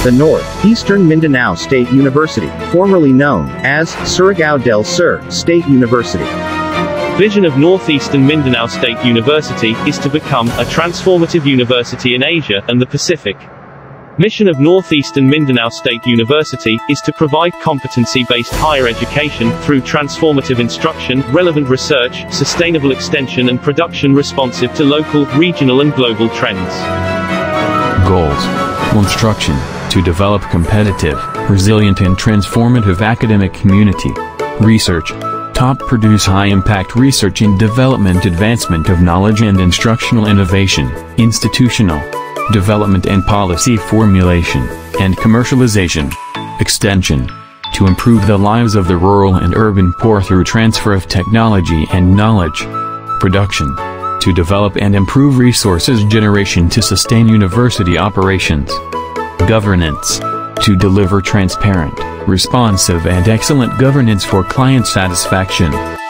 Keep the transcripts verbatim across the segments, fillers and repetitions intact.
The North Eastern Mindanao State University, formerly known as Surigao del Sur State University. Vision of Northeastern Mindanao State University is to become a transformative university in Asia and the Pacific. Mission of Northeastern Mindanao State University is to provide competency-based higher education through transformative instruction, relevant research, sustainable extension and production responsive to local, regional and global trends. Goals. Instruction. To develop competitive, resilient and transformative academic community. Research. Top produce high-impact research and development, advancement of knowledge and instructional innovation. Institutional development and policy formulation, and commercialization. Extension. To improve the lives of the rural and urban poor through transfer of technology and knowledge. Production. To develop and improve resources generation to sustain university operations. Governance. To deliver transparent, responsive and excellent governance for client satisfaction.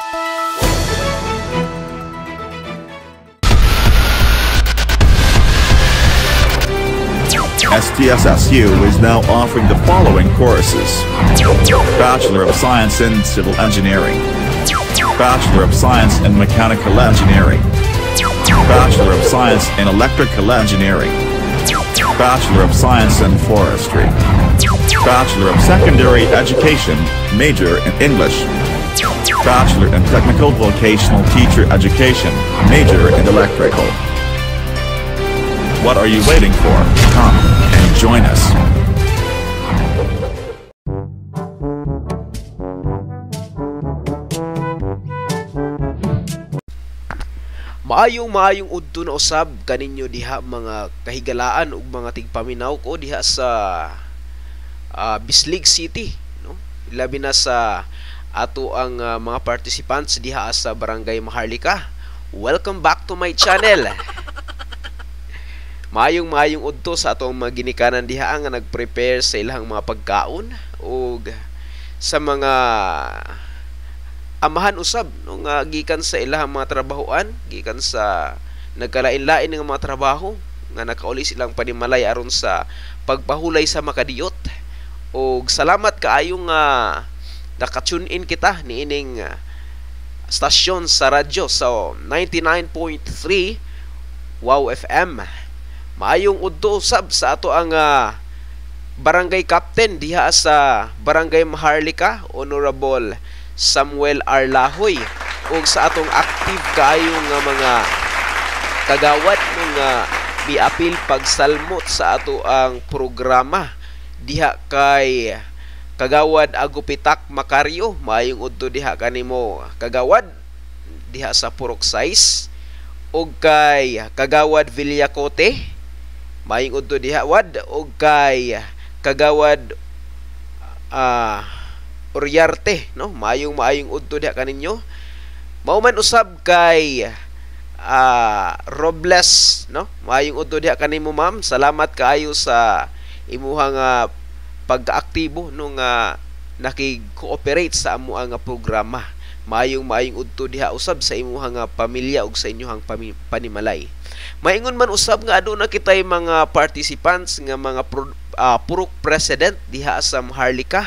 S T S S U is now offering the following courses: Bachelor of Science in Civil Engineering, Bachelor of Science in Mechanical Engineering, Bachelor of Science in Electrical Engineering, Bachelor of Science in Forestry, Bachelor of Secondary Education, major in English, Bachelor in Technical Vocational Teacher Education, major in Electrical. What are you waiting for? Come and join us. Maayong maayong udto na usab kaninyo diha mga kahigalaan ug mga tigpaminaw ko diha sa uh, Bislig City, no? Labi na sa ato ang uh, mga participants diha sa Barangay Maharlika. Welcome back to my channel. Maayong maayong udto sa atong mga ginikanan diha nga nagprepare sa ilang mga pagkaon ug sa mga amahan usab no nga gikan sa ilang mga trabahoan, gikan sa nagkalain-lain nga mga trabaho nga nakauli silang panimalay aron sa pagpahulay sa makadiyot. Ug salamat kaayo nga naka-tune in kita niining uh, stasyon sa radyo sa ninety-nine point three Wow F M. Maayong udto usab sa ato ang uh, barangay captain diha sa Barangay Maharlika, Honorable Samuel Arlahoy, ug sa atong active kayo nga mga kagawad nga miapil pagsalmot sa ato ang programa diha kay Kagawad Agupitak Macario. Maayong udto diha kanimo kagawad diha sa Purok Size, ug kay Kagawad Villacote. Maayong udto diha wad, ug kay Kagawad ah uh, Uriarte, no? Maayong maayong udto diha kaninyo. Mao man usab kay uh, Robles, no? Maayong udto diha kanimo ma'am. Salamat kaayo sa imuhang uh, pag-aaktibo no nga nakig-cooperate sa amo nga programa. Maayong maayong udto diha usab sa imuhang uh, pamilya ug sa inyong panimalay. Maingon man usab nga aduna kitay mga participants nga mga pro, uh, purok president diha sa Maharlika.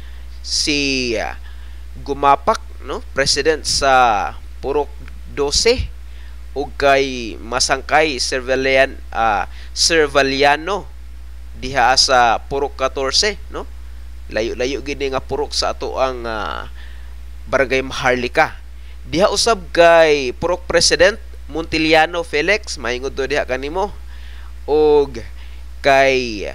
Si uh, Gumapak, no, president sa Purok twelve, ug kay Masangkay Cervalian uh, Cervaliano diha sa Purok fourteen, no? Layo-layo gid nga purok sa ato ang uh, Barangay Maharlika. Diha usab kay Purok President Montiliano Felix, maingod to diha kanimo, ug kay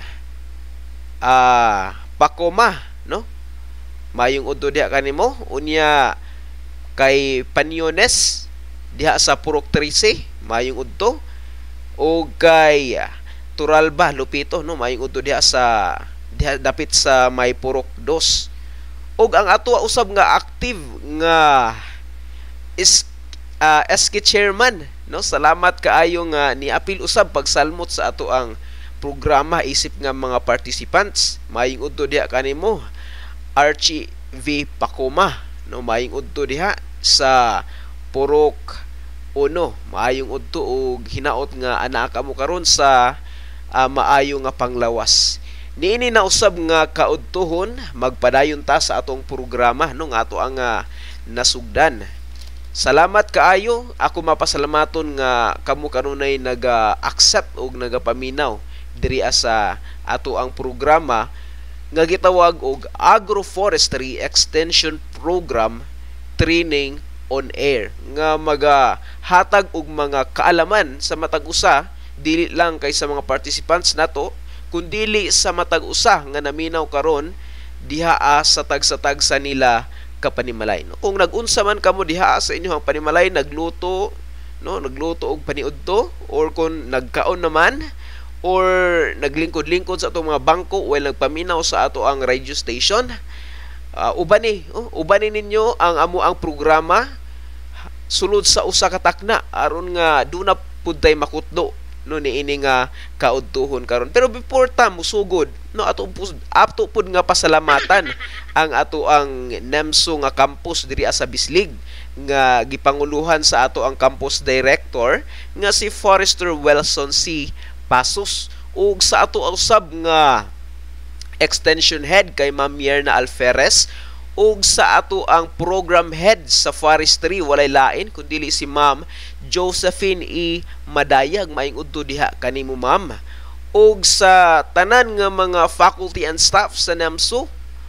uh, Pakoma, no? Mayong udto diha kanimo, unya kay Panyones diha sa Purok thirteen, mayong udto, ug kay Turalba Lupito, no, mayong udto diha sa diha dapit sa may Purok two. Ug ang ato usab nga active nga is uh, S K chairman, no, salamat kaayo nga niapil usab pagsalmot sa ato ang programa isip nga mga participants. Mayong udto diha kanimo Archie V. Pakoma, no, maayong udto diha sa Purok one. Maayong udto og hinaot nga anaa ka mo karon sa uh, maayo nga panglawas. Niini na usab nga kaudtohon magpadayon ta sa atong programa no nga ato ang uh, nasugdan. Salamat kaayo, ako mapasalamaton nga kamo kanunay naga-accept og nagapaminaw diri sa ato ang programa nga gitawag og Agroforestry Extension Program Training on Air nga magahatag og mga kaalaman sa matag usa dili lang kay sa mga participants nato kundi sa matag usa nga naminaw karon diha sa tagsa-tagsa nila kapanimalay. No? Kung nag-unsa man kamo diha sa inyong panimalay, nagluto, no, nagluto og paniudto, or kung nagkaon naman, or naglingkod-lingkod sa atong mga bangko while nagpaminaw sa ato ang radio station, uh, ubani, oh, ubani ninyo ang amo ang programa sulod sa usa ka takna aron nga do na pud tay makutdo no niini nga kaudtuhon karon. Pero before ta musugod no ato pud ato pud nga pasalamatan ang ato ang NEMSO nga campus diri sa Bislig nga gipanguluhan sa ato ang campus director nga si Forester Wilson C. Pasos ug sa ato usab nga extension head kay Ma'am Mierna Alferez ug sa ato ang program head sa Forestry walay lain kundi si Ma'am Josephine E. Madayag. Maayong udto diha kanimo ma'am. Ug sa tanan nga mga faculty and staff sa NEMSO,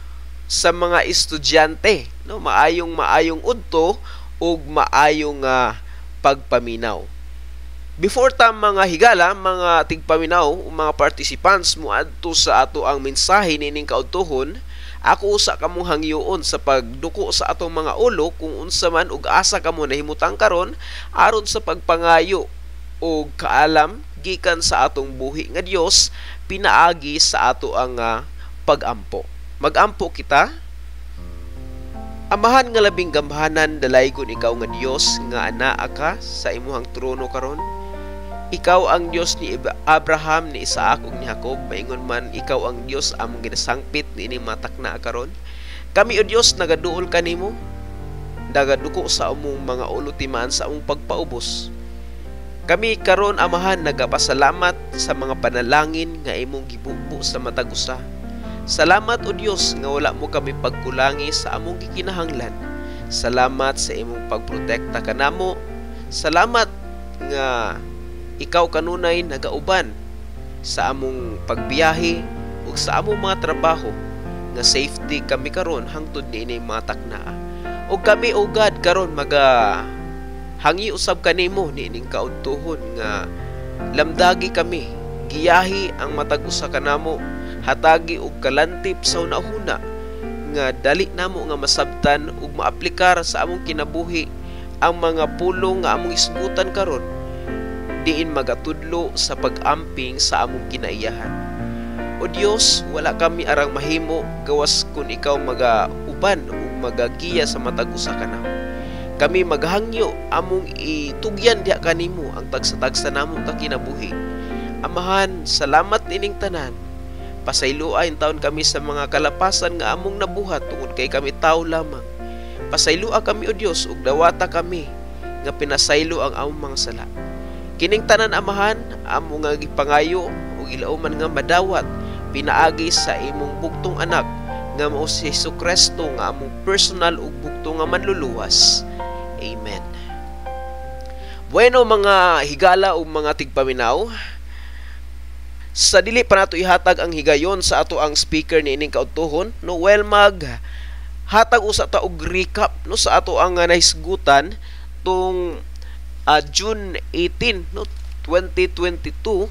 sa mga estudyante, no, maayong maayong udto ug maayong uh, pagpaminaw. Before ta mga higala, mga tigpaminaw, mga participants mo adto sa ato ang mensahe nining kaudtohon, ako usa kamong hangyoon sa pagduko sa atong mga ulo kung unsa man ug asa kamo nahimutang karon aron sa pagpangayo og kaalam gikan sa atong buhi nga Dios pinaagi sa ato ang uh, pagampo. Magampo kita. Amahan nga labing gamhanan dalaygon ikaw nga Dios nga anaa ka sa imuhang trono karon. Ikaw ang Diyos ni Abraham, ni Isaac ug ni Jacob. Maingon man ikaw ang Diyos among ginasangpit niini matakna karon. Kami o Diyos nagaduol kanimo, nagaduko sa among mga ulo timaan sa among pagpaubos. Kami karon amahan nagapasalamat sa mga panalangin nga imong gibubo sa matag usa. Salamat o Diyos nga wala mo kami pagkulangi sa among gikinahanglan. Salamat sa imong pagprotekta kanamo. Salamat nga ikaw kanunay nagauban sa among pagbiyahe ug sa among mga trabaho nga safety kami karon hangtod niini mga taknaa. Ug kami o God karon maga hangi usab kanimo niining kaudtuhon nga lamdagi kami giyahi ang matag usa kanamo hatagi og kalantip sa unahuna nga dali namo nga masabtan ug maaplikar sa among kinabuhi ang mga pulong nga among isgutan karon diin magatudlo sa pag-amping sa among kinaiyahan. O Dios, wala kami arang mahimo gawas kun ikaw magauban o magagiya sa matag usa kanamo. Kami maghangyo among itugyan diha kanimo ang tagsa-tagsa namong kinabuhi. Amahan, salamat nining tanan. Pasayloain taon kami sa mga kalapasan nga among nabuhat tungod kay kami tao lamang. Pasayloa kami o Dios ug dawata kami nga pinasaylo ang among mga sala. Kining tanan amahan, amo nga gipangayo ug ilauman nga madawat pinaagi sa imong bugtong anak nga mao si Jesucristo nga among personal ug bugtong nga manluluwas. Amen. Bueno mga higala ug mga tigpaminaw, sa dili pa nato ihatag ang higayon sa ato ang speaker niining kaudtuhon, no well mag hatag usa ta og recap no sa ato ang uh, nahisgutan tung Uh, June eighteenth no twenty twenty-two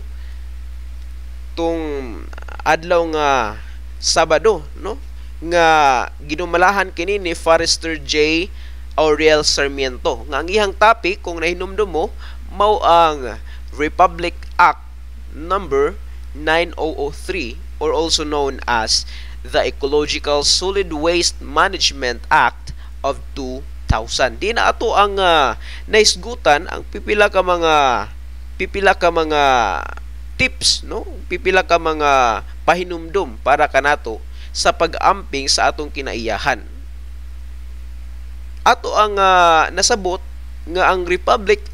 tung adlaw nga Sabado no nga ginumalahan kini ni Forester J. Auriel Sarmiento nga ang iyang topic kung nahinumdum mo mao ang Republic Act number nine thousand three or also known as the Ecological Solid Waste Management Act of two thousand. Di na ato ang uh, naisgutan ang pipila ka mga pipila ka mga tips no pipila ka mga pahinumdum para kanato sa pag-amping sa atong kinaiyahan. Ato ang uh, nasabot nga ang Republic Act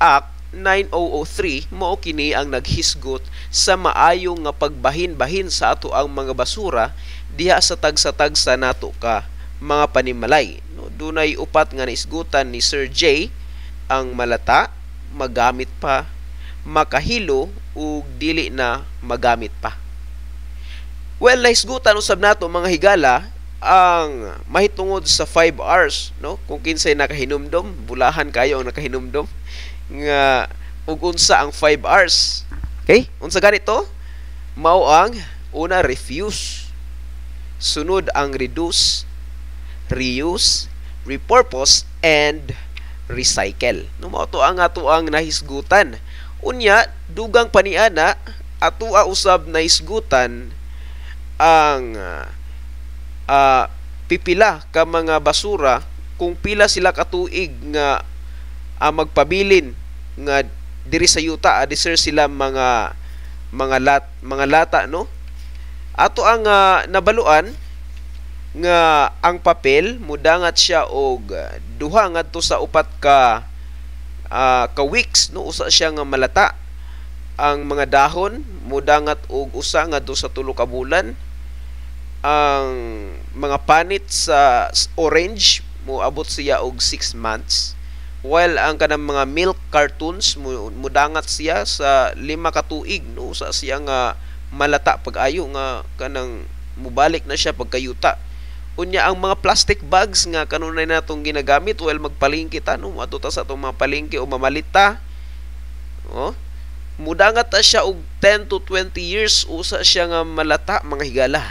nine thousand three mao kini ang naghisgot sa maayong nga pagbahin-bahin sa ato ang mga basura diha sa tagsa-tagsa nato ka mga panimalay. No, dunay upat nga naisgutan ni Sir J, ang malata, magamit pa, makahilo ug dili na magamit pa. Well, naisgutan usab nato mga higala ang mahitungod sa five hours, no? Kung kinsay nakahinumdom, bulahan kayo ang nakahinumdom nga ug unsa ang five hours. Okay? Unsa ganito? Mao ang una, refuse. Sunod ang reduce, reuse, repurpose, and recycle. No, mao to ang ato ang nahisgutan. Unya, dugang paniana ato a usab nahisgutan ang uh, pipila ka mga basura kung pila sila katuig nga uh, magpabilin nga diri sa yuta adisir sila mga mga lat mga lata, no? Ato ang uh, nabaluan nga ang papel mudangat siya og duha ngadto sa upat ka uh, ka weeks, no? Usa siya nga malata. Ang mga dahon mudangat og usa ngadto sa tulo ka bulan. Ang mga panit sa orange moabot siya og six months. While ang kanang mga milk cartons mudangat siya sa lima ka tuig, no? Usa siya nga malata pag-ayo nga kanang mubalik na siya pagkayuta. Unya ang mga plastic bags nga kanunay natong ginagamit while magpalingki ta, no? Matuta sa atong mga palingki o mamalita. Oh, mudangat ta siya og ten to twenty years, usa siya nga malata mga higala.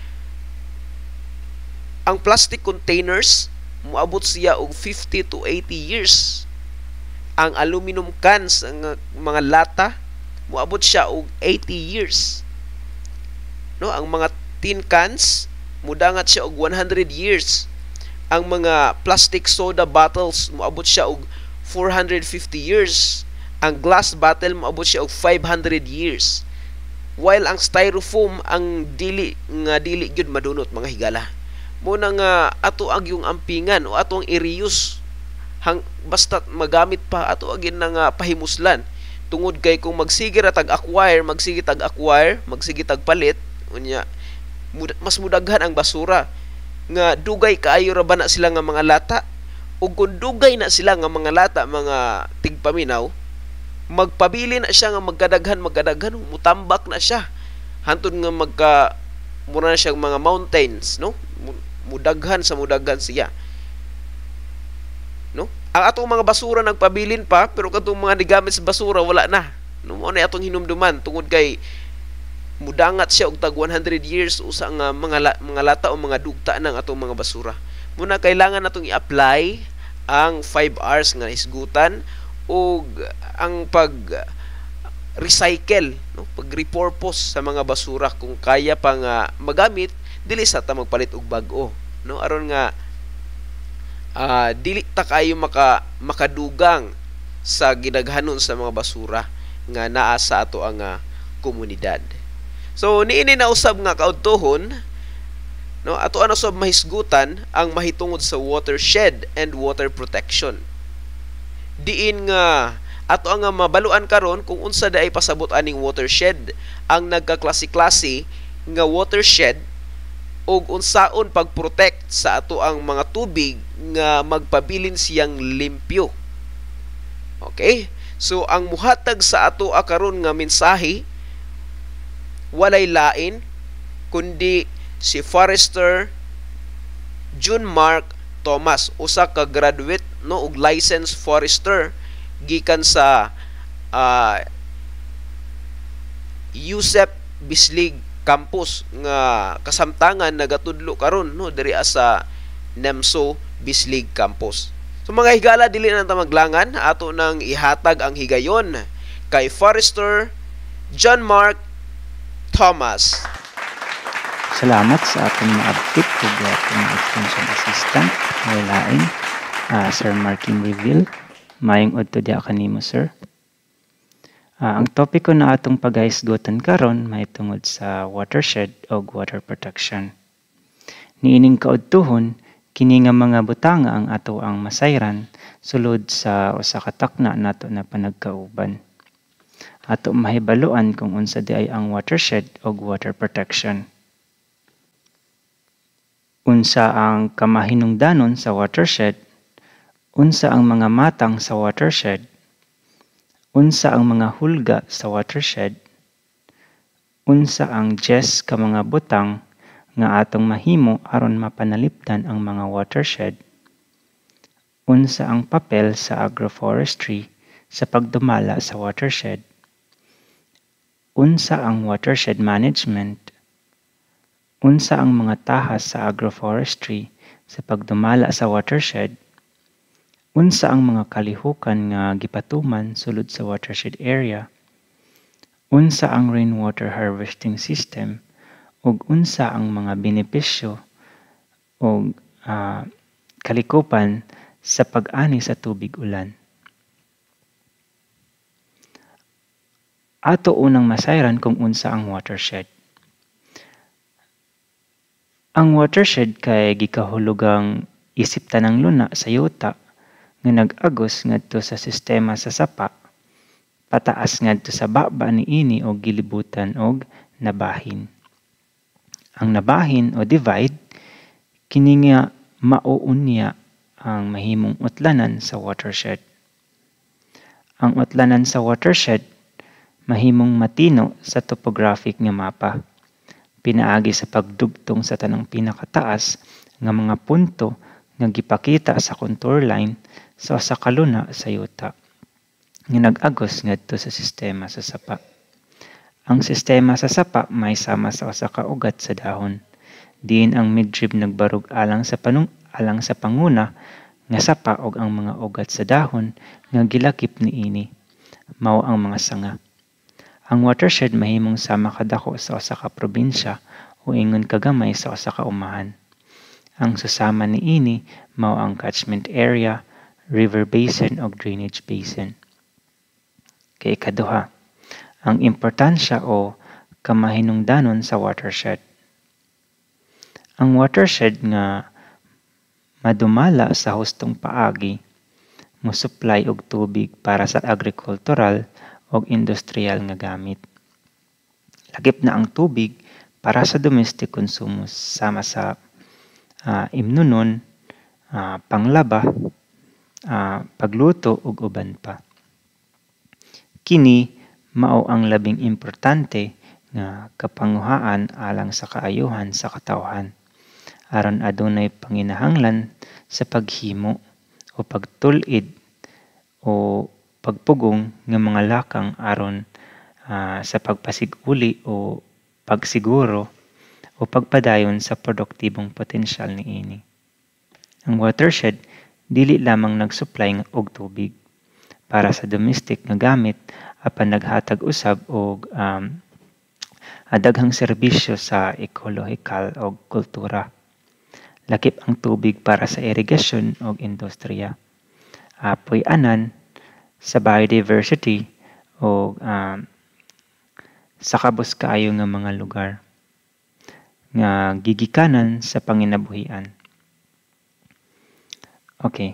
Ang plastic containers moabot siya og fifty to eighty years. Ang aluminum cans, ang mga lata, moabot siya og eighty years. No, ang mga tin cans mudangat siya og one hundred years. Ang mga plastic soda bottles moabot siya og four hundred fifty years. Ang glass bottle moabot siya og five hundred years. While ang styrofoam ang dili nga dili gyud madunot mga higala. Muna nga ato ang yung ampingan o ato ang i-reuse hang basta magamit pa ato agin na nga pahimuslan tungod kay kung magsige ra tag acquire magsige tag acquire magsige tag palit unya mas mudaghan ang basura nga dugay kaayo ra ba na sila nga mga lata ug kung dugay na sila nga mga lata mga tigpaminaw magpabili na siya nga magkadaghan magkadaghan mutambak na siya hantod nga magka mura na siya mga mountains, no? Mudaghan sa mudaghan siya, no? Ang atong mga basura nagpabilin pa pero katong mga nigamit sa basura wala na, no? Mo na atong hinumduman tungod kay mudangat siya og tag one hundred years usa nga mga la, mga lata o mga dugta ng atong mga basura. Muna kailangan natong i-apply ang five hours nga isgutan og ang pag recycle, no? Pag-repurpose sa mga basura kung kaya pa nga magamit dili sa ta magpalit og bag-o, no? Aron nga uh, dili ta kayo maka makadugang sa gidaghanon sa mga basura nga naa sa ato ang uh, komunidad. So niini na usab nga kaudtohon, no? Ato ana usab mahisgutan ang mahitungod sa watershed and water protection. Diin nga ato ang mabaluan karon kung unsa daay pasabot aning watershed, ang nagkaklase-klase nga watershed og unsaon pagprotect sa ato ang mga tubig nga magpabilin siyang limpyo. Okay? So ang muhatag sa ato a karon nga mensahe walay lain kundi si Forester John Mark Tomas, usa ka graduate, no, og licensed forester gikan sa uh, U S E P Bislig campus nga kasamtangan nagatudlo karon, no, diri sa NEMSO Bislig campus. So mga higala, dili na ta maglangan, ato nang ihatag ang higayon kay Forester John Mark Tomas. Salamat sa atong ma-update ug atong extension assistant may lain uh, Sir Marking Reveal. Mayong udto diha kanimo, sir. Uh, ang topic ko na atong paghahisgotan karon may tungod sa watershed o water protection. Niining kaudtuhon Kini nga mga butanga ang ato ang masayran sulod sa usa ka takna nato na panagkauban. Ato mahibaluan kung unsa di ay ang watershed o water protection. Unsa ang kamahinungdanon sa watershed, unsa ang mga matang sa watershed, unsa ang mga hulga sa watershed, unsa ang G E S ka mga butang nga atong mahimo aron mapanalipdan ang mga watershed, unsa ang papel sa agroforestry sa pagdumala sa watershed, unsa ang watershed management, unsa ang mga tahas sa agroforestry sa pagdumala sa watershed, unsa ang mga kalihukan nga gipatuman sulod sa watershed area, unsa ang rainwater harvesting system, ug unsa ang mga benepisyo o uh, kalikupan sa pag-ani sa tubig ulan. Ato unang masayran kung unsa ang watershed. Ang watershed kay gikahulugang isip tanang luna sa yuta nga nag-agos ngadto sa sistema sa sapa, pataas ngadto sa baba niini og gilibutan og nabahin. Ang nabahin o divide kini nga mauunya ang mahimong utlanan sa watershed. Ang utlanan sa watershed mahimong matino sa topographic nga mapa, pinaagi sa pagdugtong sa tanang pinakataas nga mga punto nga gipakita sa contour line sa usa ka luna sa yuta nga nag-agos ngadto sa sistema sa sapa. Ang sistema sa sapa may sama sa usa ka ugat sa dahon, diin ang midrib nagbarug alang sa panung alang sa panguna nga sapa og ang mga ugat sa dahon nga gilakip niini mao ang mga sanga. Ang watershed mahimong sama kadako sa usa ka probinsya o ingon kagamay sa usa ka umahan. Ang susama niini mao ang catchment area, river basin o drainage basin. Kay ikaduha, ang importansya o kamahinungdanon sa watershed. Ang watershed nga madumala sa hustong paagi mosupply og tubig para sa agricultural o industrial nga gamit. Lagip na ang tubig para sa domestic konsumo sama sa uh, imnunon, uh, panglaba, uh, pagluto ug uban pa. Kini mao ang labing importante nga kapanguhaan alang sa kaayuhan sa katawhan aron adunay panginahanglan sa paghimo o pagtul-id o pagpugong ng mga lakang aron uh, sa pagpasiguli o pagsiguro o pagpadayon sa produktibong potensyal niini. Ang watershed dili lamang nagsupply og tubig para sa domestic nga gamit apan naghatag usab og um, daghang serbisyo sa ekolohikal o kultura. Lakip ang tubig para sa irigasyon o industriya. Apoy anan sa biodiversity o um, sa kabus kaayo nga mga lugar nga gigikanan sa panginabuhian. Okay.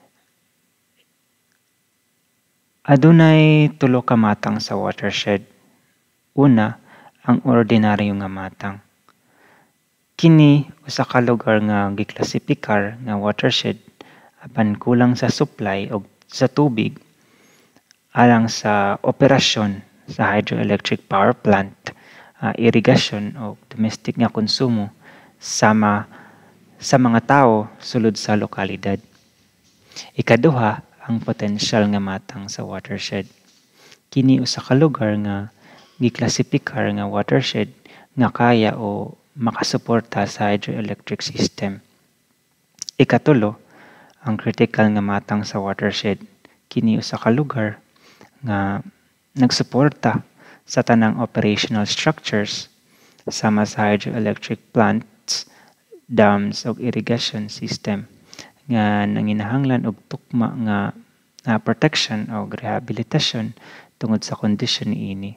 Adunay tulo ka matang sa watershed. Una, ang ordinaryo nga matang. Kini usa ka lugar nga giklasipikar nga watershed apan kulang sa supply og sa tubig alang sa operasyon sa hydroelectric power plant, uh, irigasyon o domestic nga konsumo sama sa mga tao sulod sa lokalidad. Ikaduha, ang potensyal nga matang sa watershed. Kini usa ka lugar nga giklasipikar nga watershed nga kaya o makasuporta sa hydroelectric system. Ikatulo, ang critical nga matang sa watershed. Kini usa ka lugar nga nagsuporta sa tanang operational structures sama sa hydroelectric plants, dams ug irrigation system nga nanginahanglan og tukma nga uh, protection o rehabilitasyon tungod sa kondisyon niini.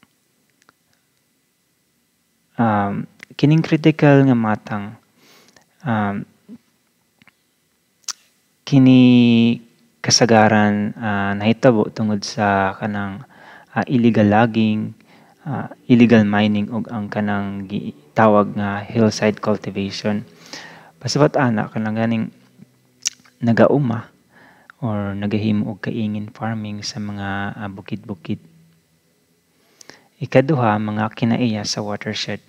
Um, kining critical nga matang Um, kini kasagaran uh, nahitabo tungod sa kanang uh, illegal logging, uh, illegal mining ug ang kanang tawag nga hillside cultivation. Pasabot ana kanang ganing nagauma or nagahimo og kaingin farming sa mga uh, bukid-bukid. Ikaduha, mga kinaiya sa watershed.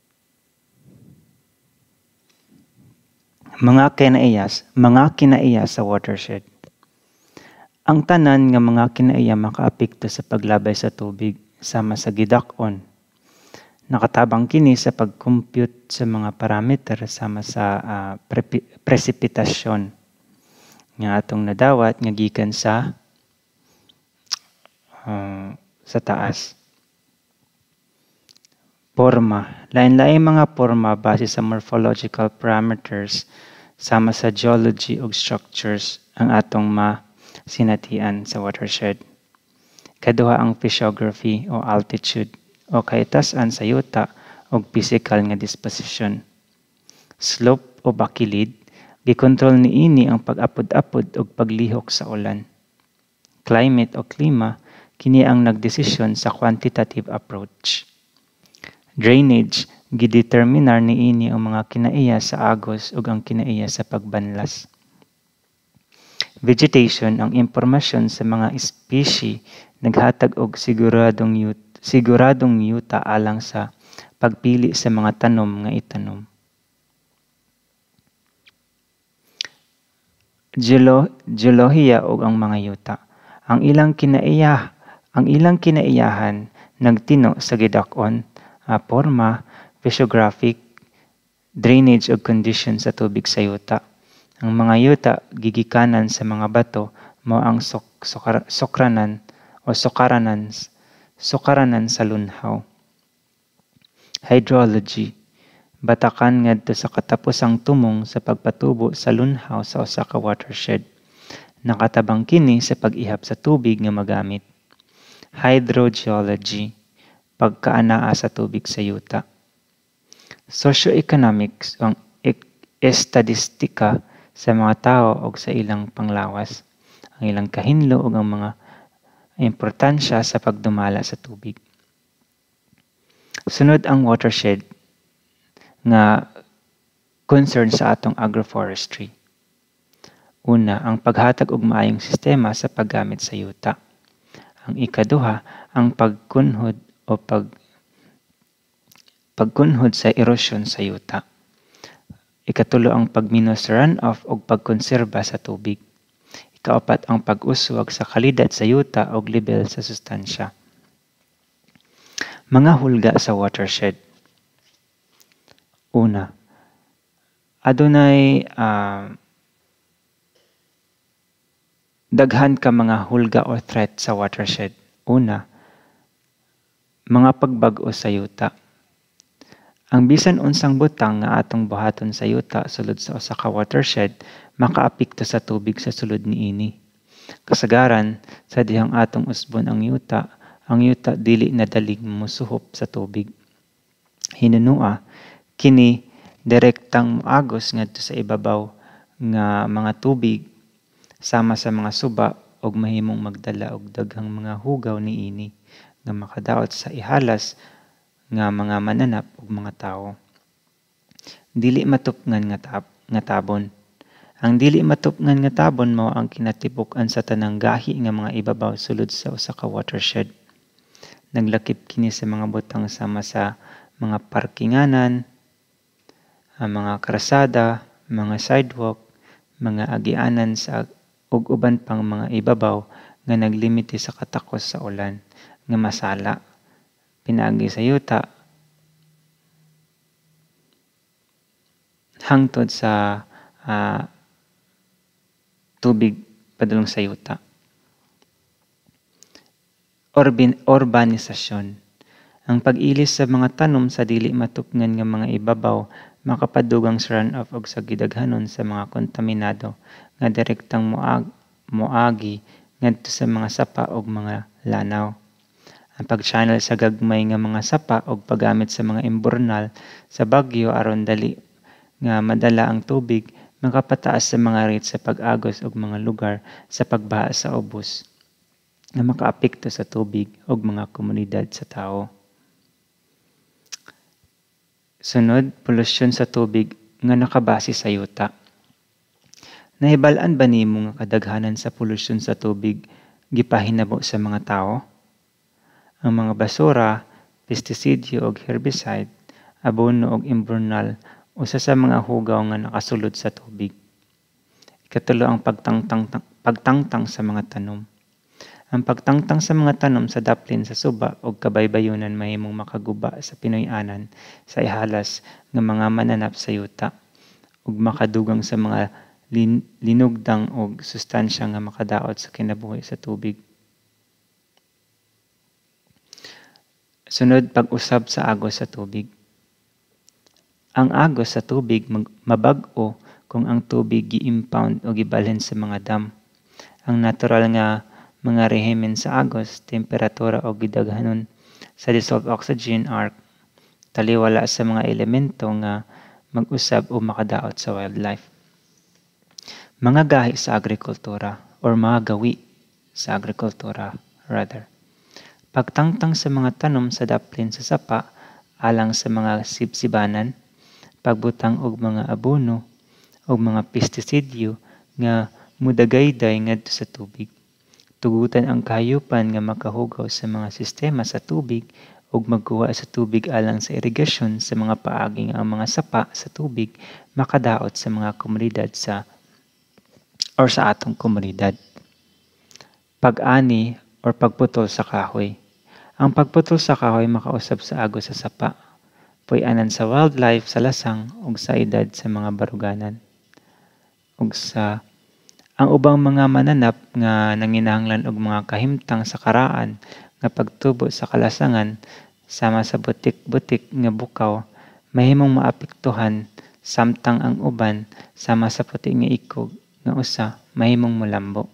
Mga kinaiyas, mga kinaiya sa watershed. Ang tanan nga mga kinaiya makaapekto sa paglabay sa tubig sama sa gidak-on. Nakatabang kini sa pag-compute sa mga parameter sama sa uh, pre- precipitasyon nga atong nadawat nga gikan sa uh, sa taas. Porma. Lain-lain mga porma base sa morphological parameters sama sa geology ug structures ang atong masinatian sa watershed. Kaduha ang physiography o altitude o kahitasan sa yuta ug physical nga disposition. Slope o bakilid, gikontrol niini ang pag-apod-apod ug paglihok sa ulan. Climate o klima, kini ang nagdesisyon sa quantitative approach. Drainage, gideterminar niini ang mga kinaiya sa agos ug ang kinaiya sa pagbanlas. Vegetation, ang impormasyon sa mga species naghatag og siguradong yuta, siguradong yuta alang sa pagpili sa mga tanom nga itanom. Geolo, geolohiya ug ang mga yuta. Ang ilang kinaiya, ang ilang kinaiyahan nagtino sa gidak-on, uh, porma, physiographic, drainage ug condition sa tubig sa yuta. Ang mga yuta gigikanan sa mga bato mao ang sok, sokar, sokranan o sokaranan sokaranan sa lunhaw. Hydrology, batakan ngadto sa katapusang tumong sa pagpatubo sa lunhaw sa usa ka watershed. Nakatabang kini sa pag-ihap sa tubig nga magamit. Hydrogeology, pagkaanaa sa tubig sa yuta. Socioeconomics, ang estadistika sa mga tao o sa ilang panglawas, ang ilang kahinlo o ang mga importansya sa pagdumala sa tubig. Sunod ang watershed nga concern sa atong agroforestry. Una, ang paghatag og maayong sistema sa paggamit sa yuta. Ang ikaduha, ang pagkunhod o pag pagkunhod sa erosyon sa yuta. Ikatulo, ang pagminos runoff o pagkonserba sa tubig. Ikaapat, ang pag-uswag sa kalidad sa yuta o level sa sustansya. Mga hulga sa watershed. Una, adunay uh, daghan ka mga hulga o threat sa watershed. Una, mga pagbag-o sa yuta. Ang bisan unsang butang nga atong buhaton sa yuta sulod sa usa ka watershed makaapekto sa tubig sa sulod niini. Kasagaran sa dihang atong usbon ang yuta, ang yuta dili na dalig musuhop sa tubig. Hinunua, kini direktang moagos ngadto sa ibabaw nga mga tubig sama sa mga suba ug mahimong magdala og daghang mga hugaw niini nga makadaot sa ihalas nga mga mananap ug mga tawo. Dili matupngan nga tab nga tabon. Ang dili matupngan nga tabon mao ang kinatibuk-an sa tanang gahi nga mga ibabaw sulod sa usa ka watershed. Naglakip kini sa mga butang sama sa mga parkinganan, ang mga krasada, mga sidewalk, mga agianan sa ug uban pang mga ibabaw nga naglimite sa katakos sa ulan nga masala. Pinaagi sa yuta hangtod sa uh, tubig padulong sa yuta. Urban, urbanisasyon. Ang pag-ilis sa mga tanom sa dili matupngan nga mga ibabaw makapadugang sa runoff og sa gidaghanon sa mga kontaminado nga direktang moag, moagi ngadto sa mga sapa og mga lanaw. Ang pag-channel sa gagmay nga mga sapa o paggamit sa mga imburnal sa bagyo aron dali nga madala ang tubig makapataas sa mga rate sa pag-agos og mga lugar sa pagbaha sa ubos nga makaapekto sa tubig og mga komunidad sa tao. Sunod, polusyon sa tubig nga nakabase sa yuta. Nahibal-an ba nimo nga kadaghanan sa polusyon sa tubig gipahinabo sa mga tao? Ang mga basura, pestisidyo ug herbicide, abono ug imburnal usa sa mga hugaw nga nakasulod sa tubig. Ikatulo ang pagtangtang pagtangtang sa mga tanom. Ang pagtangtang sa mga tanom sa daplin sa suba o kabaybayunan mahimong makaguba sa Pinoy-anan sa ihalas ng mga mananap sa yuta ug makadugang sa mga lin, linugdang o sustansya nga makadaot sa kinabuhi sa tubig. Sunod, pag-usab sa agos sa tubig. Ang agos sa tubig mabag-o kung ang tubig gi-impound o gibalhin sa mga dam. Ang natural nga mga rehimen sa agos, temperatura o gidaghanon sa dissolved oxygen arc, taliwala sa mga elemento nga mag-usab o makadaot sa wildlife. Mga gahi sa agrikultura or mga gawi sa agrikultura rather. Pagtangtang sa mga tanom sa daplin sa sapa alang sa mga sibsibanan, pagbutang og mga abono o mga pestisidyo nga mudagayday ngadto sa tubig. Tugutan ang kahayupan nga makahugaw sa mga sistema sa tubig ug magkuha sa tubig alang sa irigasyon sa mga paagi nga ang mga sapa sa tubig makadaot sa mga komunidad sa or sa atong komunidad. Pag-ani or pagputol sa kahoy. Ang pagputol sa kahoy makausab sa agos sa sapa, puy-anan sa wildlife sa lasang ug sa edad sa mga baruganan. Ug sa ang ubang mga mananap nga nanginahanglan og mga kahimtang sa karaan nga pagtubo sa kalasangan sama sa butik-butik nga bukaw mahimong maapektuhan samtang ang uban sama sa puti nga ikog nga usa mahimong molambo.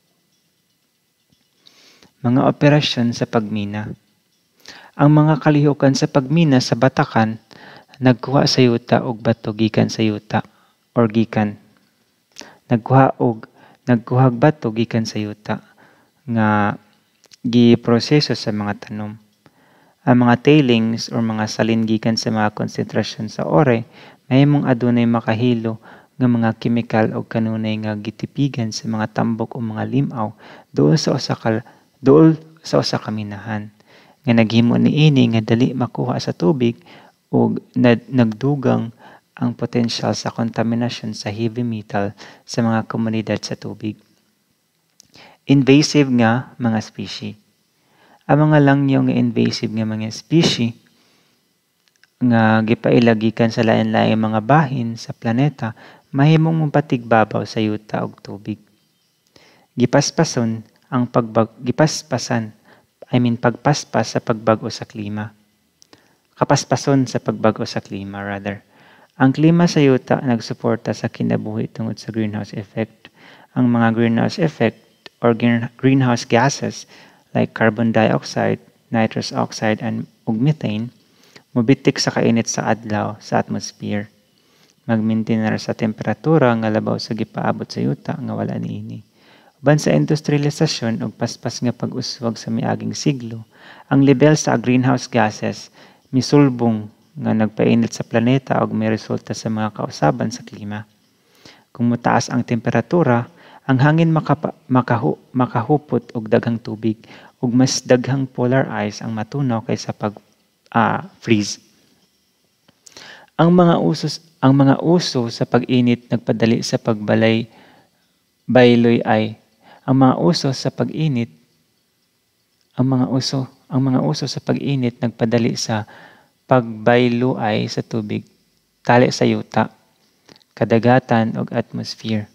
Mga operasyon sa pagmina. Ang mga kalihukan sa pagmina sa batakan nagkuha sa yuta og bato gikan sa yuta or gikan nagkuha og nagkuhag bato gikan sa yuta nga giproseso sa mga tanom. Ang mga tailings or mga salin gikan sa mga konsentrasyon sa ore mahimong adunay makahilo nga mga kemikal o kanunay nga gitipigan sa mga tambok o mga limaw dool sa usa ka dool sa usa ka minahan nga naghimo niini nga dali makuha sa tubig ug nagdugang ang potensyal sa contamination sa heavy metal sa mga komunidad sa tubig. Invasive nga mga species. Ang mga langyaw nga invasive nga mga species nga gipailagikan sa lain-laing mga bahin sa planeta mahimong mapatigbabaw sa yuta og tubig. Gipaspason ang pagbag gipaspasan I mean pagpaspas sa pagbago sa klima. Kapaspason sa pagbago sa klima rather. Ang klima sa yuta nagsuporta sa kinabuhi tungod sa greenhouse effect. Ang mga greenhouse effect or greenhouse gases like carbon dioxide, nitrous oxide, and ug methane mobitik sa kainit sa adlaw sa atmosphere. Mag-maintain sa temperatura nga labaw sa gipaabot sa yuta nga wala niini. Uban sa industrialisasyon ug paspas nga pag-uswag sa miaging siglo, ang level sa greenhouse gases misulbong nga nagpainit sa planeta ug may resulta sa mga kausaban sa klima. Kung mataas ang temperatura, ang hangin makapa, makahu, makahupot og daghang tubig ug mas daghang polar ice ang matunaw kaysa pag uh, freeze. Ang mga usos ang mga uso sa pag-init nagpadali sa pagbalay bayloy ay ang mga uso sa pag-init ang mga uso ang mga uso sa pag-init nagpadali sa pagbayloy sa tubig tali sa yuta, kadagatan ug atmosphere.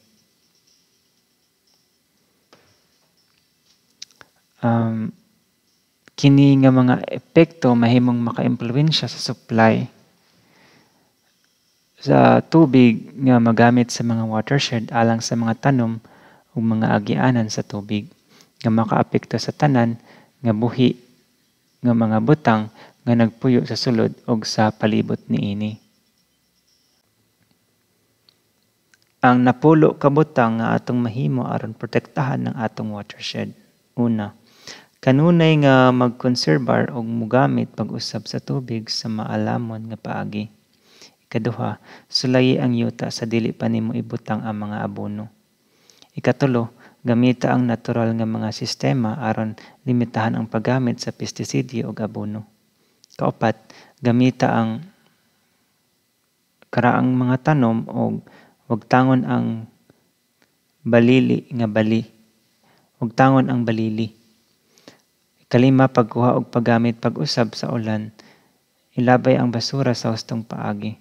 Um, kini nga mga epekto mahimong maka-impluwensya sa supply sa tubig nga magamit sa mga watershed alang sa mga tanom ug mga agianan sa tubig nga makaapekto sa tanan nga buhi nga mga butang nga nagpuyo sa sulod ug sa palibot niini. Ang napulo kabutang nga atong mahimo aron protektahan ng atong watershed. Una, kanunay nga magkonserbar og mugamit pag-usab sa tubig sa maalamon nga paagi. Ikaduha, sulayi ang yuta sa dili pa nimo ibutang ang mga abono. Ikatulo, gamita ang natural nga mga sistema aron limitahan ang paggamit sa pestiside o abono. Kaupat, gamita ang karaang mga tanom o wag tangon ang balili nga bali. Wag tangon ang balili. Ikalima, pagkuha og paggamit pag-usab sa ulan. Ilabay ang basura sa hustong paagi.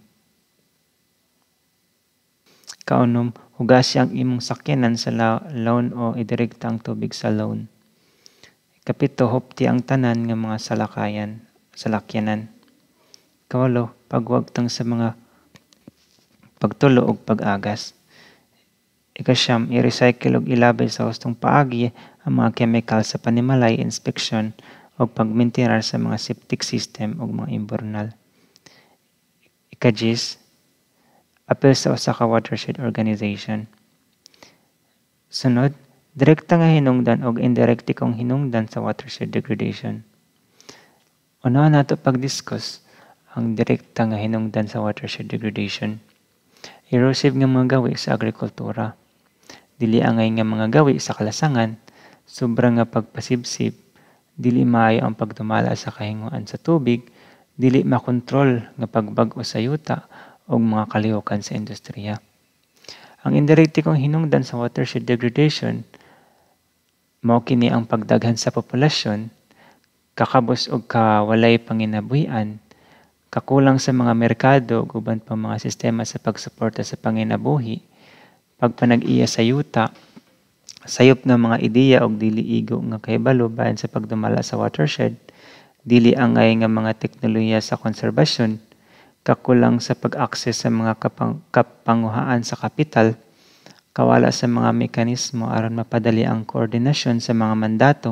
Kaunom, hugasi ang imong sakyanan sa lawn o idirekta ang tubig sa lawn. Ikapito, hupti ang tanan nga mga salakayan, salakyanan. Kawalo, pagwagtang sa mga pagtulo og pag-agas. Ikasyam, i-recycle og ilabay sa hustong paagi ang mga chemical sa panimalay inspection o pagmintirar sa mga septic system o mga imbornal. Ikadis, apel sa usa ka watershed organization. Sunod, direkta nga hinungdan o indirekti kong hinungdan sa watershed degradation. Unahan nato pag-discuss ang direkta nga hinungdan sa watershed degradation. Erosive nga mga gawi sa agrikultura. Dili angay nga mga gawi sa kalasangan, sobra nga pagpasibsib, dili maayo ang pagdumala sa kahinguan sa tubig, dili makontrol nga pagbag-o sa yuta o mga kalihukan sa industriya. Ang indirekti kong hinungdan sa watershed degradation, mao kini ang pagdaghan sa populasyon, kakabos og kawalay panginabuhian, kakulang sa mga merkado ug uban pang mga sistema sa pagsuporta sa panginabuhi, pagpanag-iya sa yuta, sayop nga mga ideya og dili igo nga kahibalo bahin sa pagdumala sa watershed, dili angay nga mga teknolohiya sa konserbasyon, kakulang sa pag-access sa mga kapang, kapanguhaan sa kapital, kawala sa mga mekanismo aron mapadali ang koordinasyon sa mga mandato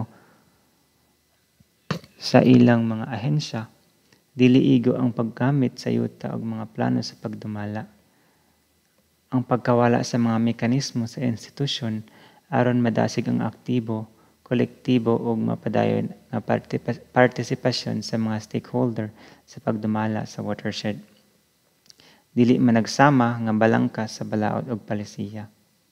sa ilang mga ahensya, dili igo ang paggamit sa yuta og mga plano sa pagdumala. Ang pagkawala sa mga mekanismo sa institusyon aron madasig ang aktibo, kolektibo ug mapadayon nga partisipasyon sa mga stakeholder sa pagdumala sa watershed. Dili man nagsama nga balangkas sa balaod ug palisiya.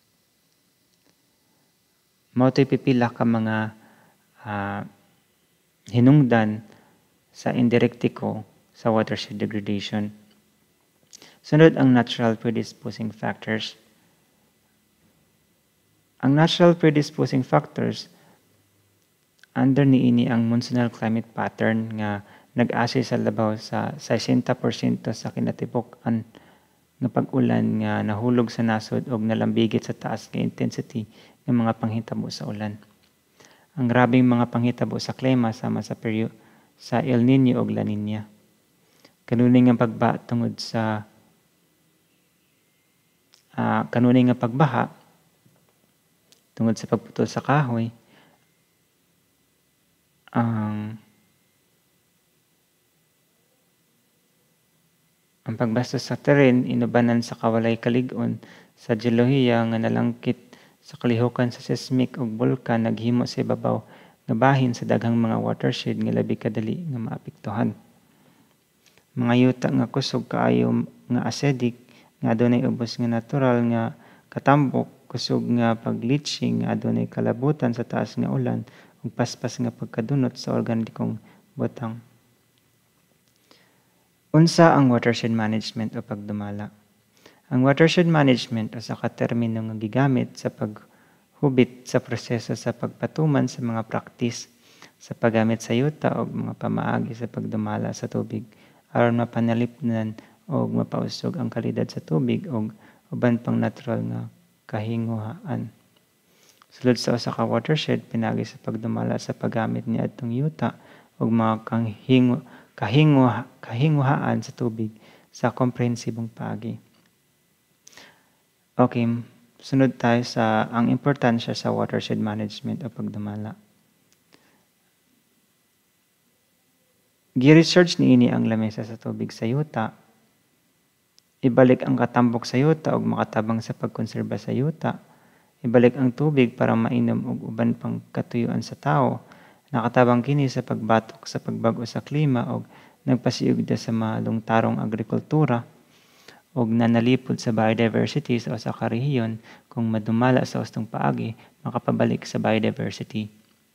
Mao to'y pipila ka mga uh, hinungdan sa indirektiko sa watershed degradation. Sunod ang natural predisposing factors. Ang natural predisposing factors, under niini ang monsonal climate pattern nga nag-ase sa labaw sa sixty percent sa kinatibuk-an nga pag-ulan nga nahulog sa nasod og nalambigit sa taas nga intensity ng mga panghitabo sa ulan. Ang grabing mga panghitabo sa klima sama sa peryo sa El Nino ug La Nina. Kanunay nga pagba tungod sa uh, kanunay nga pagbaha tungod sa pagputol sa kahoy, ang ang pagbastos sa teren inubanan sa kawalay kalig-on sa geolohiya nga nalangkit sa kalihukan sa seismic ug bulkan naghimo sa ibabaw nga bahin sa daghang mga watershed nga labi kadali nga maapektuhan. Mga yuta nga kusog kaayo nga acidic nga adunay ubos nga natural nga katambok, kusog nga pag-leaching nga adunay kalabutan sa taas nga ulan ug paspas nga pagkadunot sa organikong butang. Unsa ang watershed management o pagdumala? Ang watershed management usa ka termino nga gigamit sa paghubit sa proseso sa pagpatuman sa mga praktis sa paggamit sa yuta o mga pamaagi sa pagdumala sa tubig aron mapanalipnan o mapausog ang kalidad sa tubig o uban pang natural nga kahinguhaan. Sulod sa usa ka watershed pinagi sa pagdumala sa paggamit niadtong yuta o mga kahingu kahingu kahinguhaan sa tubig sa komprehensibong paagi. Okay, sunod tayo sa ang importansya sa watershed management o pagdumala. Gi-research niini ang lamesa sa tubig sa yuta. Ibalik ang katambok sa yuta ug makatabang sa pagkonserba sa yuta. Ibalik ang tubig para mainom ug uban pang katuyuan sa tao. Nakatabang kini sa pagbatok sa pagbago sa klima ug nagpasiugda sa malungtarong agrikultura ug nanalipod sa biodiversity sa usa ka rehiyon kung madumala sa ustong paagi makapabalik sa biodiversity.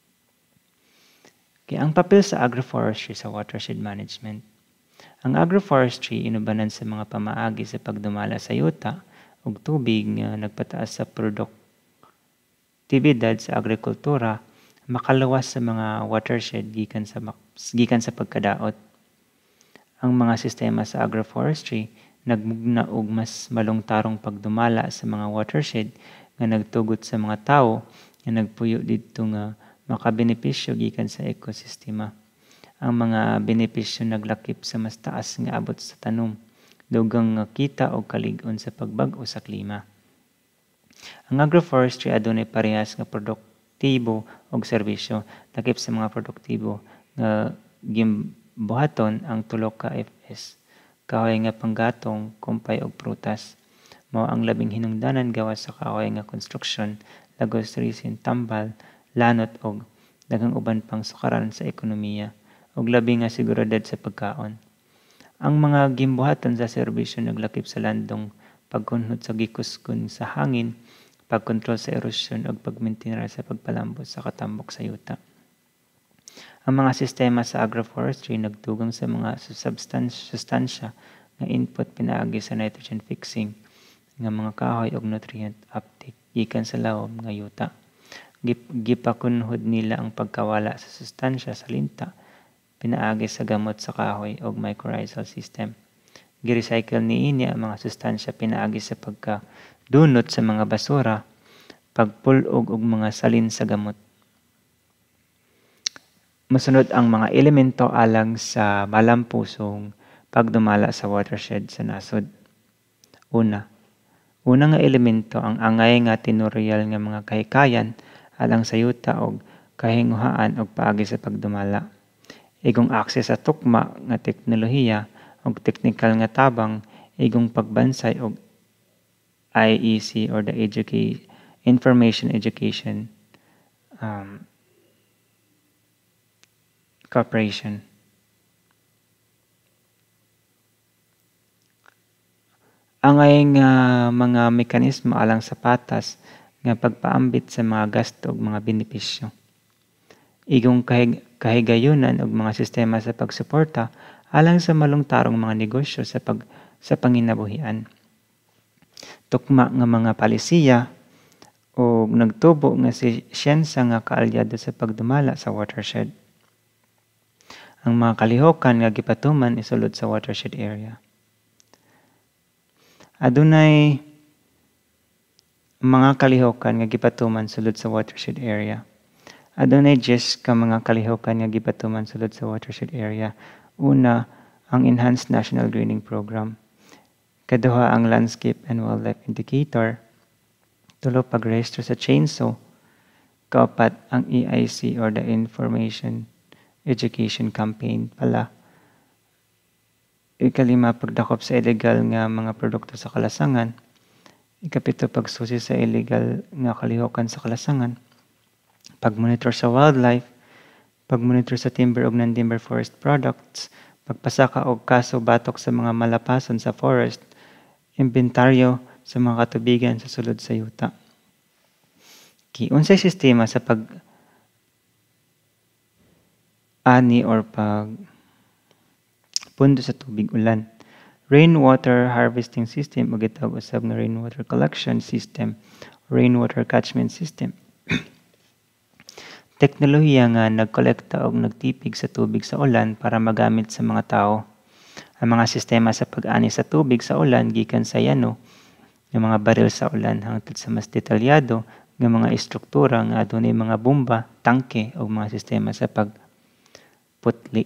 Kaya ang papel sa agroforestry sa watershed management. Ang agroforestry inubanan sa mga pamaagi sa pagdumala sa yuta ug tubig nga nagpataas sa produktibidad sa agrikultura, makaluwas sa mga watershed gikan sa gikan sa pagkadaot. Ang mga sistema sa agroforestry nagmugna og mas malungtarong pagdumala sa mga watershed nga nagtugot sa mga tawo nga nagpuyo didto nga makabenepisyo gikan sa ekosistema. Ang mga benepisyo naglakip sa mas taas nga abot sa tanom, dugang nga kita o kalig-on sa pagbag-o sa klima. Ang agroforestry adunay parehas nga produktibo og serbisyo, lakip sa mga produktibo nga gimbuhaton ang tulo ka F S, kahoy nga panggatong, kumpay og prutas. Mao ang labing hinungdanan gawas sa kahoy nga konstruksyon, lagos resin, tambal, lanot og daghang uban pang sukaran sa ekonomiya ug labi nga seguridad sa pagkaon. Ang mga gimbuhaton sa serbisyo naglakip sa landong, pagkunhot sa gikuskon sa hangin, pagkontrol sa erosyon ug pagmintinar sa pagpalambot sa katambok sa yuta. Ang mga sistema sa agroforestry nagtugang sa mga sustansya nga input pinaagi sa nitrogen fixing nga mga kahoy ug nutrient uptake gikan sa lawom nga yuta. Gipakunhod nila ang pagkawala sa sustansya sa linta pinaagi sa gamot sa kahoy ug mycorrhizal system. Gi-recycle niini ang mga sustansya pinaagi sa pagkadunot sa mga basura, pagpulog og mga salin sa gamot. Masunod ang mga elemento alang sa malampusong pagdumala sa watershed sa nasod. Una, una nga elemento ang angay nga tinurial nga mga kahikayan alang sa yuta og kahinguhaan og paagi sa pagdumala. Igong access sa tukma nga teknolohiya og technical nga tabang, igong pagbansay og I E C or the education information education um, corporation. Angay nga mga mekanismo alang sa patas nga pagpaambit sa mga gasto ug mga benepisyo. Igong kahig kahigayunan ug mga sistema sa pagsuporta alang sa malungtarong mga negosyo sa pag sa panginabuhian. Tukma nga mga palisiya ug nagtubo nga si siyensa nga kaalyado sa pagdumala sa watershed. Ang mga kalihokan nga gipatuman isulod sa watershed area. Adunay mga kalihokan nga gipatuman sulod sa watershed area. Adunay diyes ka mga kalihokan nga gipatuman sulod sa watershed area. Una, ang Enhanced National Greening Program. Kaduha, ang Landscape and Wildlife Indicator. Tulo, pagrehistro sa chainsaw. Kaupat, ang E I C or the Information Education Campaign pala. Ikalima, pagdakop sa illegal nga mga produkto sa kalasangan. Ikapito, pagsusi sa illegal nga kalihokan sa kalasangan. Pagmonitor sa wildlife, pagmonitor sa timber ug non-timber forest products, pagpasaka og kaso batok sa mga malapason sa forest, inventaryo sa mga katubigan sa sulod sa yuta. Kiunsay sistema sa pag ani or pag pundo sa tubig ulan. Rainwater harvesting system o gitawag usab nga rainwater collection system, rainwater catchment system. Teknolohiya nga nagkolekta og nagtipig sa tubig sa ulan para magamit sa mga tao. Ang mga sistema sa pag-ani sa tubig sa ulan gikan sa yano, ng mga baril sa ulan hangtod sa mas detalyado nga mga istruktura nga adunay mga bomba, tangke o mga sistema sa pagputli.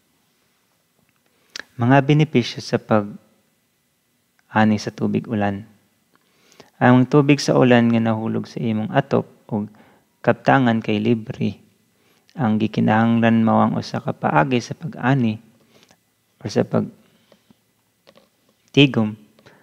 Mga benepisyo sa pag-ani sa tubig ulan. Ang tubig sa ulan nga nahulog sa imong atop o kaptangan kay libre. Ang gikinahanglan mao ang usa ka paagi sa pag-ani o sa pag tigom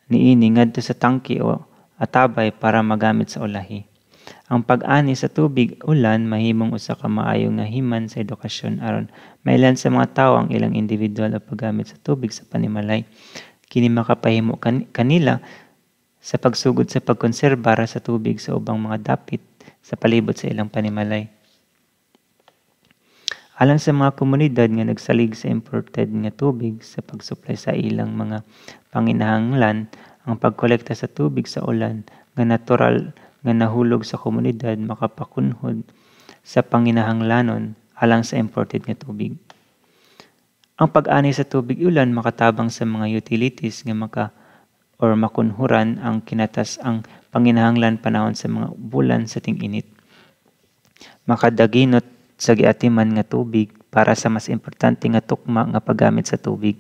niini ngadto sa tangke o atabay para magamit sa ulahi. Ang pag-ani sa tubig ulan mahimong usa ka maayo nga himan sa edukasyon aron mailan sa mga tawo ang ilang individual o paggamit sa tubig sa panimalay. Kini makapahimo kan kanila sa pagsugod sa pagkonserbara sa tubig sa ubang mga dapit sa palibot sa ilang panimalay. Alang sa mga komunidad nga nagsalig sa imported nga tubig sa pagsupply sa ilang mga panginahanglan, ang pagkolekta sa tubig sa ulan nga natural nga nahulog sa komunidad makapakunhod sa panginahanglanon alang sa imported nga tubig. Ang pag-ani sa tubig ulan makatabang sa mga utilities nga maka or makunhuran ang kinatas ang panginahanglan panahon sa mga bulan sa ting-init. Makadaginot sa giatiman nga tubig para sa mas importante nga tukma nga paggamit sa tubig.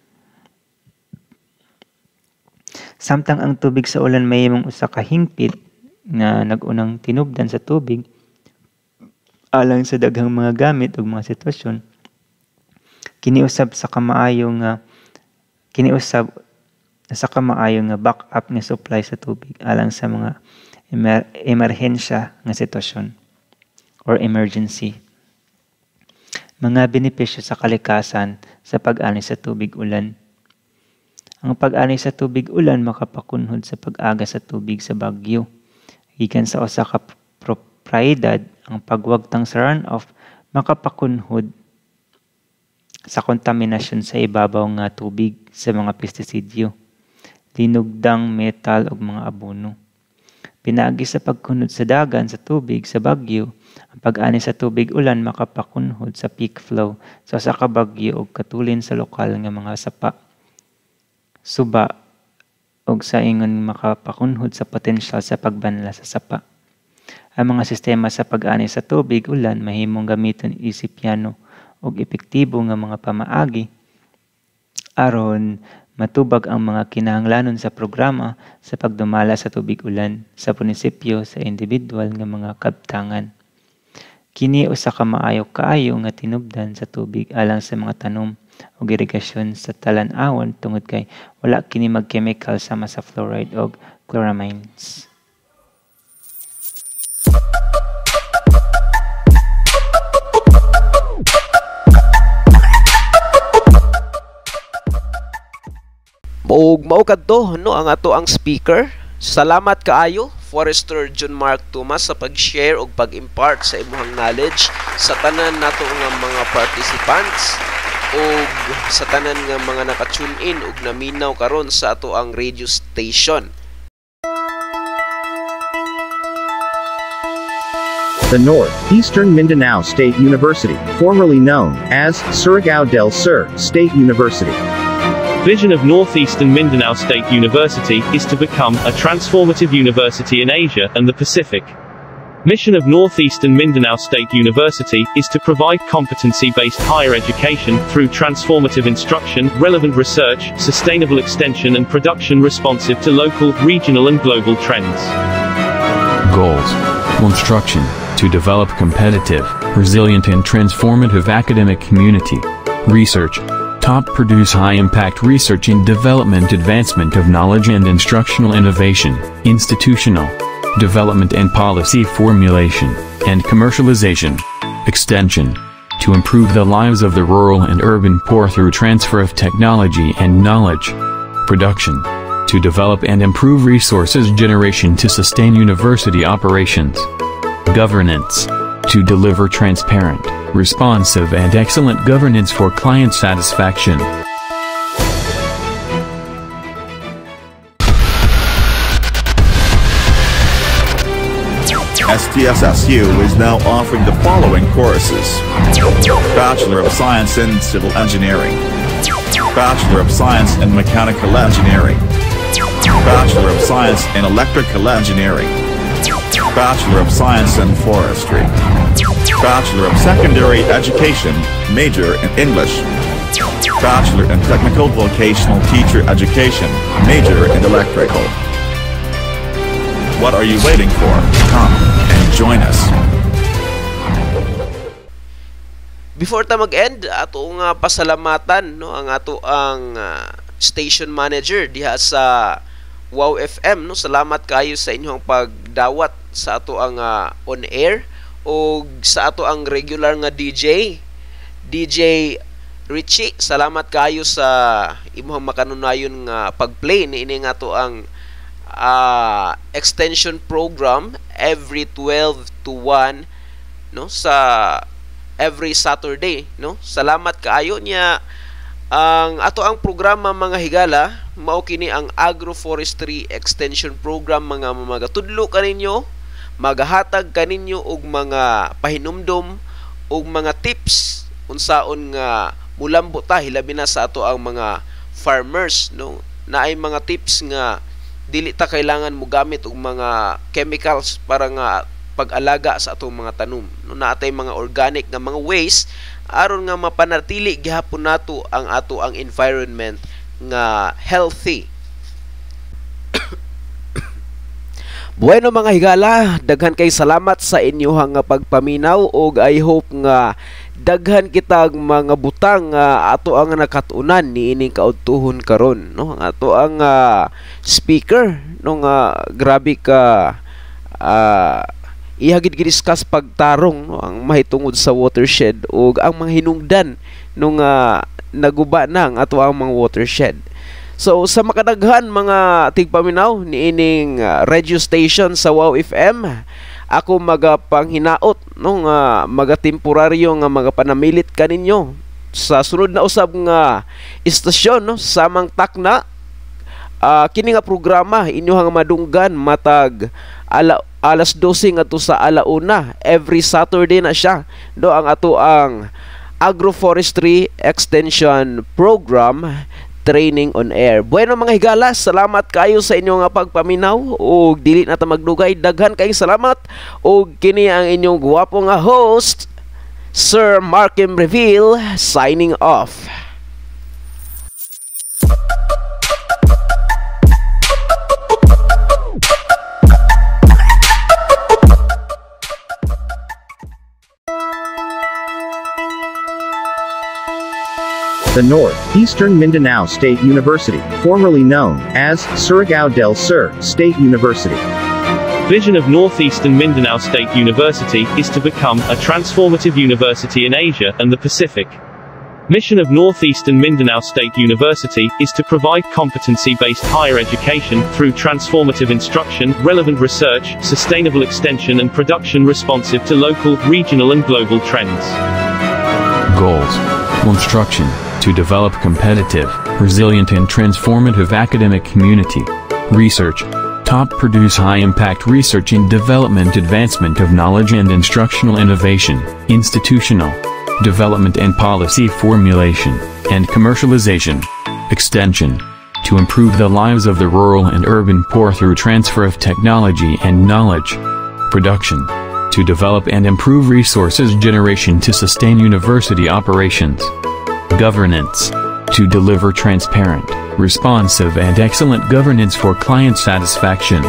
Samtang ang tubig sa ulan mahimong usa ka hingpit nga nag-unang tinubdan sa tubig alang sa daghang mga gamit ug mga sitwasyon, kiniusab sa kamaayo nga kiniusab sa kamaayo nga backup nga supply sa tubig alang sa mga emer emerhensya nga sitwasyon or emergency. Mga benepisyo sa kalikasan sa pag-ani sa tubig ulan. Ang pag-ani sa tubig ulan makapakunhod sa pag-aga sa tubig sa bagyo. Gikan sa usa ka propriedad, ang pagwagtang sa runoff makapakunhod sa kontaminasyon sa ibabaw nga tubig sa mga pestisidyo, linugdang metal ug mga abono. Pinaagi sa pagkunhod sa dagan sa tubig sa bagyo, ang pag-ani sa tubig ulan makapakunhod sa peak flow sa usa ka bagyo ug katulin sa lokal nga mga sapa, suba ug sa ingon makapakunhod sa potensyal sa pagbanla sa sapa. Ang mga sistema sa pag-ani sa tubig ulan mahimong gamiton isip piano ug epektibo nga mga pamaagi aron matubag ang mga kinahanglanon sa programa sa pagdumala sa tubig ulan sa munisipyo sa individual nga mga kabtangan. Kini usa ka maayo kaayo nga tinubdan sa tubig alang sa mga tanom o irigasyon sa talan-awon tungod kay wala kini mag-chemical sama sa fluoride o chloramines. Og mao kadto no ang ato ang speaker. Salamat kaayo Forester John Mark Tomas sa pag-share og pag-impart sa imong knowledge sa tanan nato nga mga participants ug sa tanan nga mga naka-tune in ug naminaw karon sa ato ang radio station. The Northeastern Mindanao State University, formerly known as Surigao del Sur State University. Vision of Northeastern Mindanao State University is to become a transformative university in Asia and the Pacific. Mission of Northeastern Mindanao State University is to provide competency-based higher education through transformative instruction, relevant research, sustainable extension and production responsive to local, regional and global trends. Goals. Instruction. To develop competitive, resilient and transformative academic community. Research. Top produce high-impact research and development, advancement of knowledge and instructional innovation, institutional development and policy formulation, and commercialization. Extension. To improve the lives of the rural and urban poor through transfer of technology and knowledge. Production. To develop and improve resources generation to sustain university operations. Governance. To deliver transparent, responsive and excellent governance for client satisfaction. S T S S U is now offering the following courses: Bachelor of Science in Civil Engineering, Bachelor of Science in Mechanical Engineering, Bachelor of Science in Electrical Engineering, Bachelor of Science in Forestry, Bachelor of Secondary Education, major in English, Bachelor in Technical Vocational Teacher Education, major in Electrical. What are you waiting for? Come and join us. Before ta mag-end, ato nga pasalamatan no ang ato ang uh, station manager diha sa Wow F M, no? Salamat kayo sa inyong pagdawat sa ato ang uh, on air o sa ato ang regular nga D J D J Richie. Salamat kayo sa imong makanunayon nga pagplay ni ini nga to ang uh, extension program every twelve to one, no, sa every Saturday, no. Salamat kaayo niya. Ang ato ang programa mga higala mao kini ang Agroforestry Extension Program. Mga magatudlo kaninyo, magahatag kaninyo og mga pahinumdom og mga tips unsaon nga mulambot ta hilabi na sa ato ang mga farmers, no. Naay mga tips nga dili ta kailangan mo gamit og mga chemicals para nga pag-alaga sa atong mga tanom, no. Naatay mga organic nga mga ways aron nga mapanatili gihapon nato ang ato ang environment nga healthy. Bueno mga higala, daghan kay salamat sa inyohang nga pagpaminaw og I hope nga daghan kitag mga butang nga uh, ato ang nakatunan niining kaudtuhon karon, no. Ato ang uh, speaker no nga uh, grabe ka uh, ihagid gidiscuss pagtarong, no, ang mahitungod sa watershed ug ang mga hinungdan nung uh, naguba nang ato ang mga watershed. So sa makadaghan mga tigpaminaw niining uh, radio station sa Wow F M, ako magapanghinaot no nga magatemporaryo nga magapanamilit kaninyo sa sunod na usab nga istasyon, no, samang takna. Uh, kini nga programa inyohang madunggan matag ala alas dose ngadto sa alauna every Saturday na siya, do ang ato ang Agroforestry Extension Program Training on Air. Bueno mga higala, salamat kayo sa inyong nga pagpaminaw ug dili na ta magdugay. Daghan kayong salamat ug kini ang inyong guwapo nga host Sir Markim Reveal signing off. The Northeastern Mindanao State University, formerly known as Surigao del Sur State University. Vision of Northeastern Mindanao State University is to become a transformative university in Asia and the Pacific. Mission of Northeastern Mindanao State University is to provide competency-based higher education through transformative instruction, relevant research, sustainable extension and production responsive to local, regional and global trends. Goals. Instruction. To develop competitive, resilient and transformative academic community. Research. Top produce high-impact research in development advancement of knowledge and instructional innovation. Institutional. Development and policy formulation, and commercialization. Extension. To improve the lives of the rural and urban poor through transfer of technology and knowledge. Production. To develop and improve resources generation to sustain university operations. Governance. To deliver transparent, responsive and excellent governance for client satisfaction.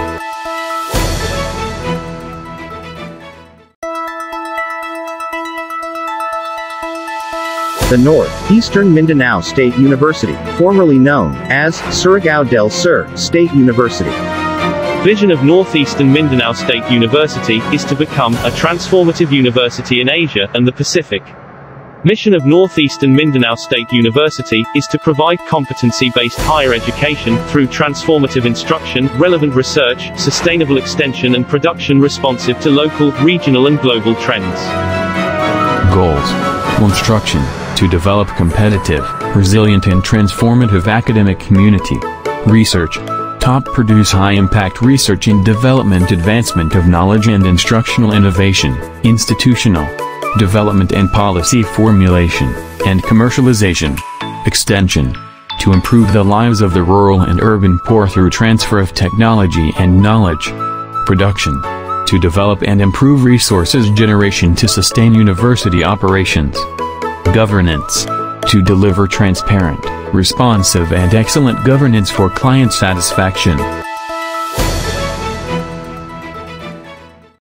The Northeastern Mindanao State University, formerly known as Surigao del Sur State University. Vision of Northeastern Mindanao State University is to become a transformative university in Asia and the Pacific. Mission of Northeastern Mindanao State University is to provide competency-based higher education through transformative instruction, relevant research, sustainable extension and production responsive to local, regional and global trends. Goals. Instruction. To develop competitive, resilient and transformative academic community. Research. Top produce high-impact research in development advancement of knowledge and instructional innovation. Institutional. Development and policy formulation, and commercialization. Extension. To improve the lives of the rural and urban poor through transfer of technology and knowledge. Production. To develop and improve resources generation to sustain university operations. Governance. To deliver transparent, responsive and excellent governance for client satisfaction.